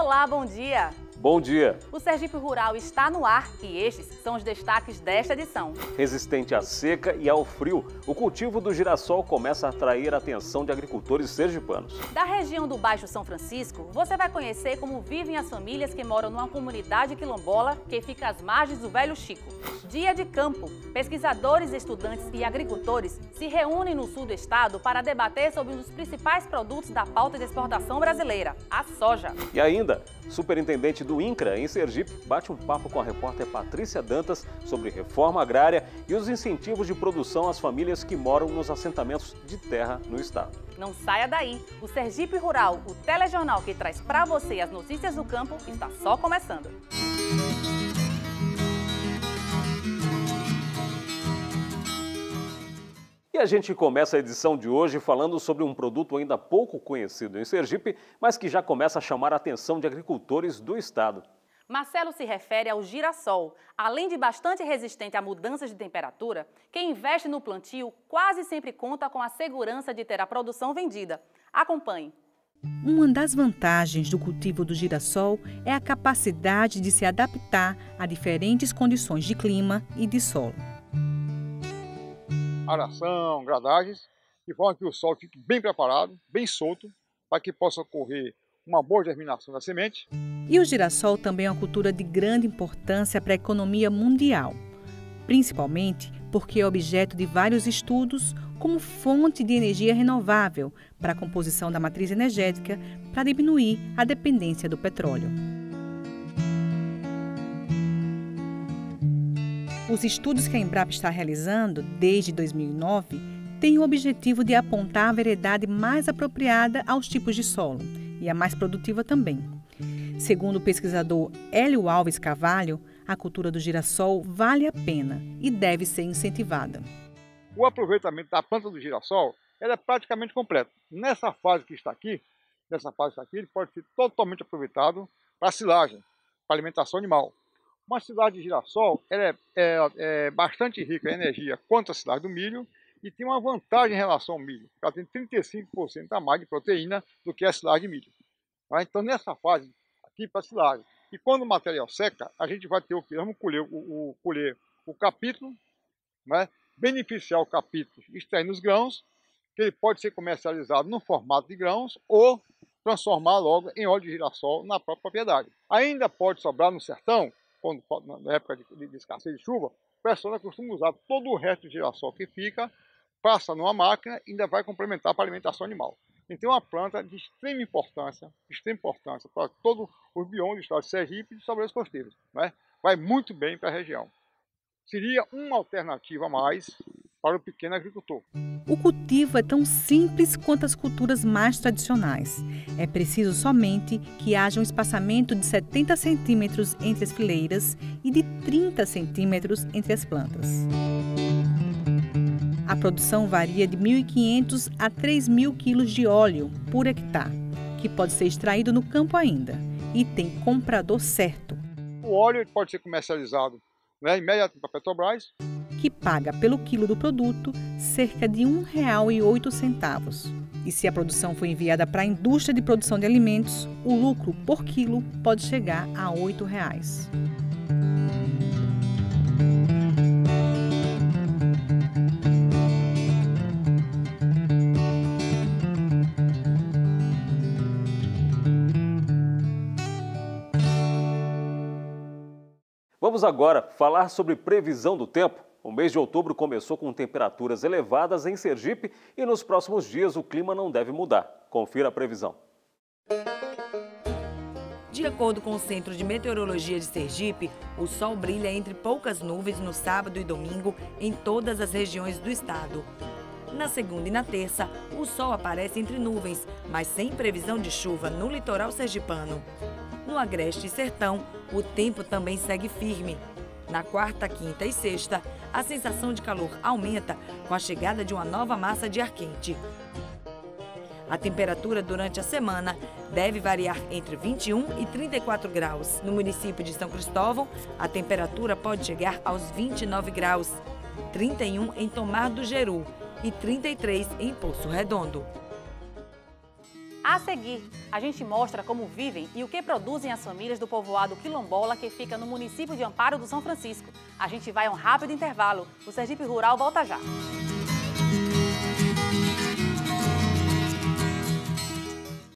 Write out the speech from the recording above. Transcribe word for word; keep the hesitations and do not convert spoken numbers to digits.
Olá, bom dia! Bom dia! O Sergipe Rural está no ar e estes são os destaques desta edição. Resistente à seca e ao frio, o cultivo do girassol começa a atrair a atenção de agricultores sergipanos. Da região do Baixo São Francisco, você vai conhecer como vivem as famílias que moram numa comunidade quilombola que fica às margens do Velho Chico. Dia de campo. Pesquisadores, estudantes e agricultores se reúnem no sul do estado para debater sobre um dos principais produtos da pauta de exportação brasileira, a soja. E ainda, superintendente do INCRA, em Sergipe, bate um papo com a repórter Patrícia Dantas sobre reforma agrária e os incentivos de produção às famílias que moram nos assentamentos de terra no estado. Não saia daí! O Sergipe Rural, o telejornal que traz para você as notícias do campo, está só começando. E a gente começa a edição de hoje falando sobre um produto ainda pouco conhecido em Sergipe, mas que já começa a chamar a atenção de agricultores do estado. Marcelo se refere ao girassol. Além de bastante resistente a mudanças de temperatura, quem investe no plantio quase sempre conta com a segurança de ter a produção vendida. Acompanhe. Uma das vantagens do cultivo do girassol é a capacidade de se adaptar a diferentes condições de clima e de solo. Aração, gradagens, de forma que o solo fique bem preparado, bem solto, para que possa ocorrer uma boa germinação da semente. E o girassol também é uma cultura de grande importância para a economia mundial, principalmente porque é objeto de vários estudos como fonte de energia renovável para a composição da matriz energética para diminuir a dependência do petróleo. Os estudos que a Embrapa está realizando desde dois mil e nove têm o objetivo de apontar a variedade mais apropriada aos tipos de solo e a mais produtiva também. Segundo o pesquisador Hélio Alves Carvalho, a cultura do girassol vale a pena e deve ser incentivada. O aproveitamento da planta do girassol ela é praticamente completo. Nessa fase que está aqui, nessa fase que está aqui, ele pode ser totalmente aproveitado para silagem, para alimentação animal. Uma cidade de girassol ela é, é, é bastante rica em energia quanto a cidade do milho e tem uma vantagem em relação ao milho. Ela tem trinta e cinco por cento a mais de proteína do que a silagem de milho. Tá? Então, nessa fase, aqui para a silagem. E quando o material seca, a gente vai ter o que? Vamos colher o, o, colher o capítulo, né? Beneficiar o capítulo extraindo os grãos, que ele pode ser comercializado no formato de grãos ou transformar logo em óleo de girassol na própria propriedade. Ainda pode sobrar no sertão, quando, na época de, de escassez de chuva, a pessoa costuma usar todo o resto de girassol que fica, passa numa máquina e ainda vai complementar para a alimentação animal. Então é uma planta de extrema importância, de extrema importância para todos os biomas do estado de Sergipe e dos sabores costeiros. Né? Vai muito bem para a região. Seria uma alternativa a mais para o pequeno agricultor. O cultivo é tão simples quanto as culturas mais tradicionais. É preciso somente que haja um espaçamento de setenta centímetros entre as fileiras e de trinta centímetros entre as plantas. A produção varia de mil e quinhentos a três mil quilos de óleo por hectare, que pode ser extraído no campo ainda, e tem comprador certo. O óleo pode ser comercializado, né, imediatamente para a Petrobras, que paga pelo quilo do produto cerca de um real e oito centavos. E se a produção for enviada para a indústria de produção de alimentos, o lucro por quilo pode chegar a oito reais. Vamos agora falar sobre previsão do tempo. O mês de outubro começou com temperaturas elevadas em Sergipe e nos próximos dias o clima não deve mudar. Confira a previsão. De acordo com o Centro de Meteorologia de Sergipe, o sol brilha entre poucas nuvens no sábado e domingo em todas as regiões do estado. Na segunda e na terça, o sol aparece entre nuvens, mas sem previsão de chuva no litoral sergipano. No Agreste e Sertão, o tempo também segue firme. Na quarta, quinta e sexta, a sensação de calor aumenta com a chegada de uma nova massa de ar quente. A temperatura durante a semana deve variar entre vinte e um e trinta e quatro graus. No município de São Cristóvão, a temperatura pode chegar aos vinte e nove graus, trinta e um em Tomar do Jeru e trinta e três em Poço Redondo. A seguir, a gente mostra como vivem e o que produzem as famílias do povoado Quilombola, que fica no município de Amparo do São Francisco. A gente vai a um rápido intervalo. O Sergipe Rural volta já.